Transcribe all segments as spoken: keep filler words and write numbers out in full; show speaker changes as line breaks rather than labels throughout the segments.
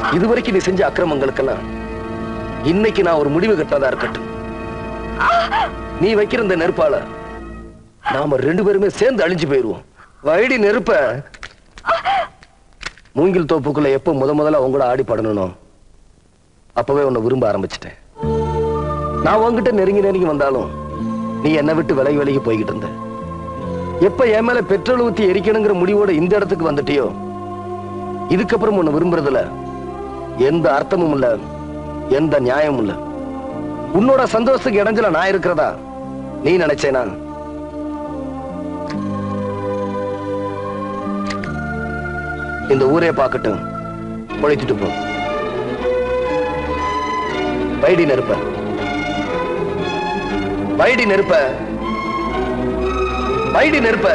இதுவரைக்கும் நீ செஞ்ச அக்கிரமங்களுக்கெல்லாம் இன்னைக்கு நான் ஒரு முடிவு கட்டதா இருக்கட்டும். நீ வைக்கிற இந்த நெருப்பால நாம ரெண்டு பேருமே சேர்ந்து அழிஞ்சு போயிருவோம். வைடி நெருப்ப. மூங்கில் தோப்புக்குள்ள எப்ப முத முதல்ல அவங்க கூட ஆடி படணும் அப்பவே உன்னை விரும்ப ஆரம்பிச்சிட்டேன். நான் உன்கிட்ட நெருங்கி நெருங்கி வந்தாலும் நீ என்னை விட்டு விலகி விலகி போய்கிட்டு இருந்த. எப்ப என் மேல பெட்ரோல் ஊத்தி எரிக்கணுங்கிற முடிவோட இந்த இடத்துக்கு வந்துட்டியோ இதுக்கப்புறம் உன்னை விரும்புறதுல எந்த அர்த்தமும் இல்ல, எந்த நியாயமும் இல்ல. உன்னோட சந்தோஷத்துக்கு இடைஞ்சல நான் இருக்கிறதா நீ நினைச்சேனா? இந்த ஊரே பார்க்கட்டும், பொழைத்துட்டு போ. வைடி நெருப்ப, வைடி நெருப்ப, வைடி நெருப்ப.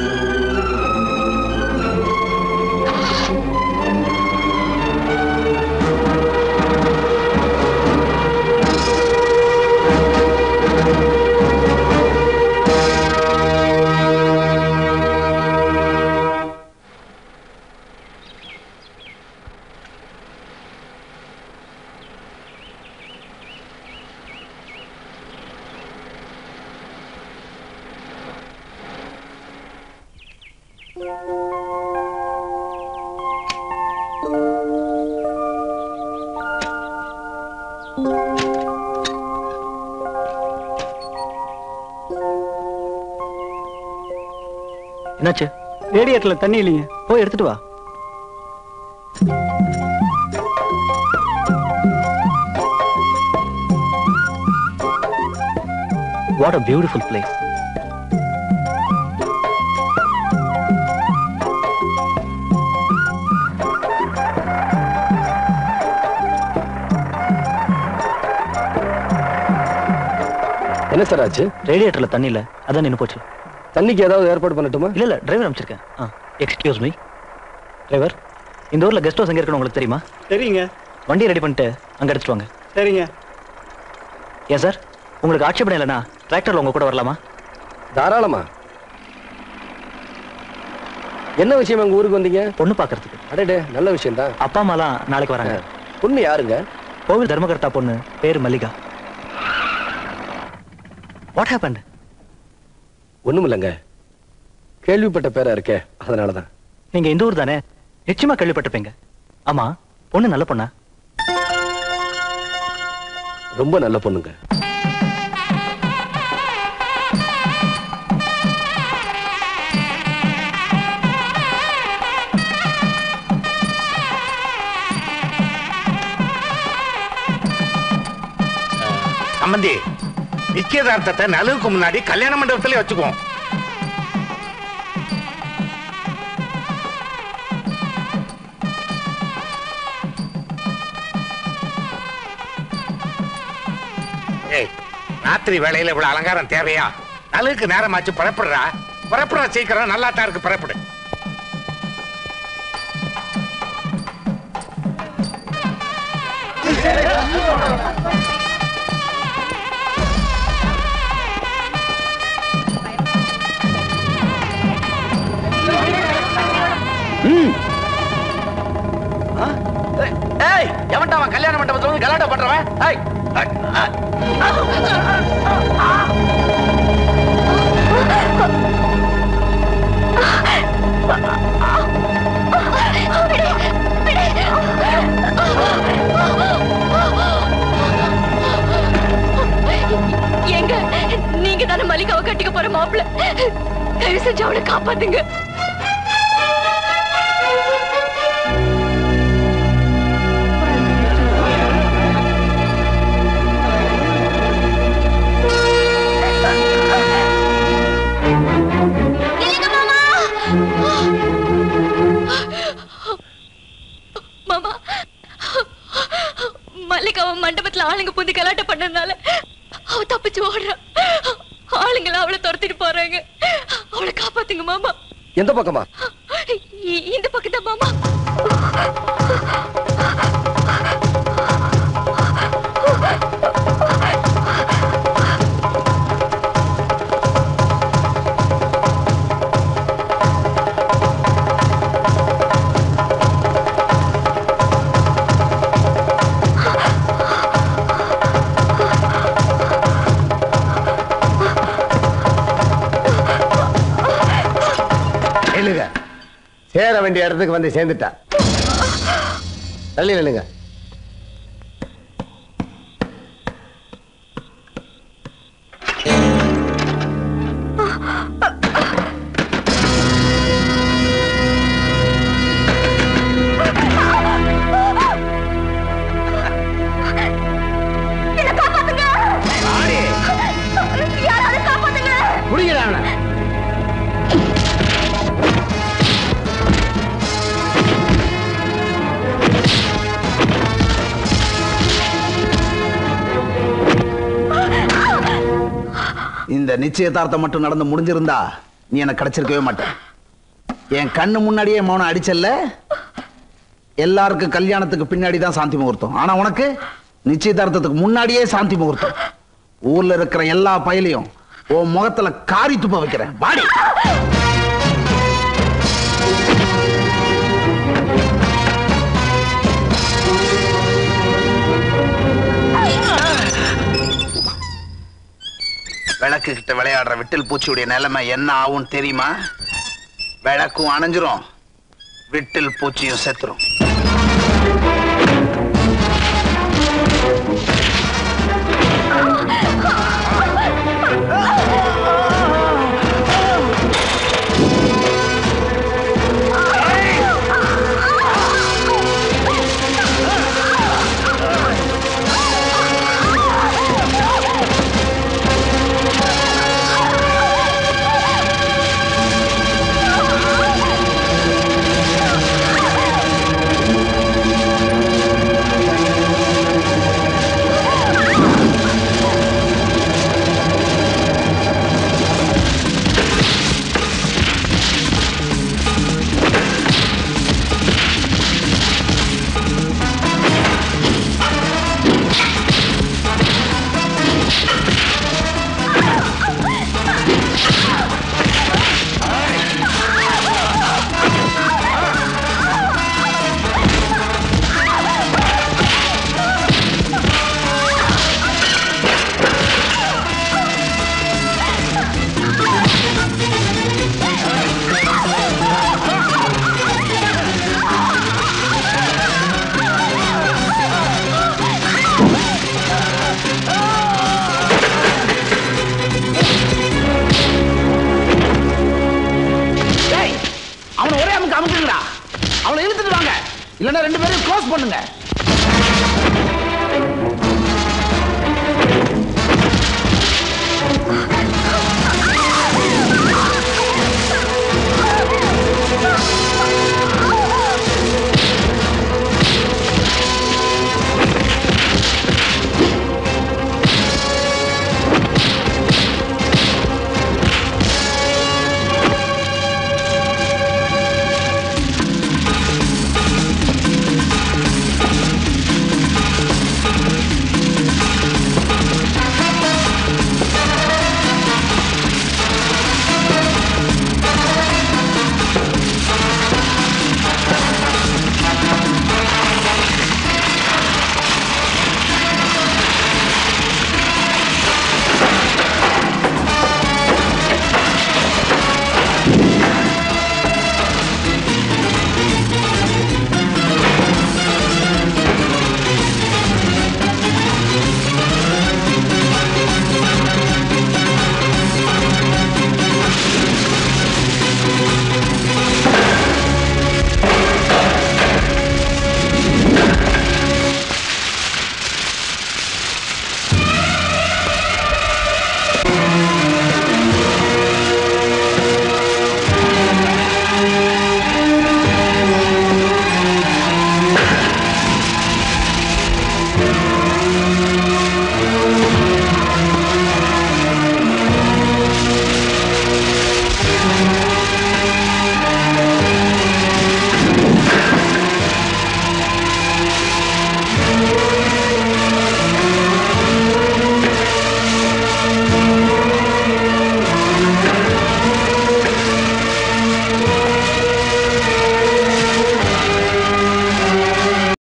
என்னாச்சு? ரேடியேட்டர்ல தண்ணி இல்லைங்க, போய் எடுத்துட்டு வா. What a beautiful place.
என்ன சார் ஆச்சு?
ரேடியேட்டர்ல தண்ணி இல்ல, அதான் நின்னு போச்சு.
தண்ணிக்கு ஏதாவது ஏற்பாடு பண்ணட்டுமா?
இல்ல இல்ல, டிரைவர் அனுப்பிச்சிருக்கேன். எக்ஸ்கியூஸ் மீ டிரைவர், இந்த ஊர்ல கெஸ்ட் ஹவுஸ் எங்க இருக்குன்னு உங்களுக்கு தெரியுமா?
தெரியுங்க.
வண்டி ரெடி பண்ணிட்டு அங்க எடுத்துட்டு வாங்க.
சரிங்க.
ஏன் சார், உங்களுக்கு ஆட்சேபணம் இல்லைன்னா டிராக்டர்ல உங்க கூட வரலாமா?
தாராளமா. என்ன விஷயம் உங்க ஊருக்கு வந்தீங்க?
பொண்ணு பாக்குறதுக்கு.
அடடே, நல்ல விஷயம் தான்.
அப்பா அம்மாலாம் நாளைக்கு வராங்க.
பொண்ணு யாருங்க?
கோவில் தர்மகர்த்தா பொண்ணு, பேரு மல்லிகா. What happened?
ஒண்ணுமில்லைங்க, கேள்விப்பட்ட பேரா இருக்கே, அதனாலதான்.
நீங்க இந்த ஊர் தானே, நிச்சயமா கேள்விப்பட்டிருப்பீங்க. ஆமா, பொண்ணு நல்ல பொண்ணா?
ரொம்ப நல்ல பொண்ணுங்க.
சம்பந்தி, நிச்சயதார்த்தத்தை நலுவுக்கு முன்னாடி கல்யாண மண்டபத்திலே வச்சுக்குவோம். ஏய், ராத்திரி வேளையில இவ்வளவு அலங்காரம் தேவையா? நலுவுக்கு நேரமாச்சு, புறப்படுறா. புறப்படுற சீக்கிரம், நல்லா தான் இருக்கு, புறப்படு. எவன்டா அவன் கல்யாண மண்டபத்துல வந்து கலாட்டா பண்றவன்?
எங்க நீங்க தானே மல்லிகாவை கட்டிக்க போற மாப்பிள்ள, தயவு செஞ்சு அவளை காப்பாத்துங்க. மாமா, மல்லிகாவை மண்டபத்துல ஆளுங்க புந்தி கலாட்ட பண்ணதுனால அவ தப்பிச்சு ஓடுறா. ஆளுங்கள அவளை துரத்திட்டு போறாங்க. அவளை காப்பாத்துங்க மாமா.
எந்த பக்கமா?
இந்த பக்கம் தான் மாமா.
வேண்டிய இடத்துக்கு வந்து சேர்ந்துட்டா. தள்ளி நில்லுங்க.
இந்த நிச்சயதார்த்தம் மட்டும் நடந்து முடிஞ்சிருந்தா நீ எனக்கு கிடைச்சிருக்கவே மாட்டேன். என் கண்ணு முன்னாடியே மௌனம் அடிச்சல்ல. எல்லாருக்கும் கல்யாணத்துக்கு பின்னாடி தான் சாந்தி முகூர்த்தம். ஆனா உனக்கு நிச்சயதார்த்தத்துக்கு முன்னாடியே சாந்தி முகூர்த்தம். ஊர்ல இருக்கிற எல்லா பயலையும் உன் முகத்துல காரி துப்ப வைக்கிறேன். வாடி. விளக்கு கிட்ட விளையாடுற விட்டில் பூச்சியுடைய நிலைமை என்ன ஆகும் தெரியுமா? விளக்கும் அணைஞ்சிரும், விட்டில் பூச்சியும் செத்துரும். இல்லன்னா ரெண்டு பேரும் க்ளோஸ் பண்ணுங்க.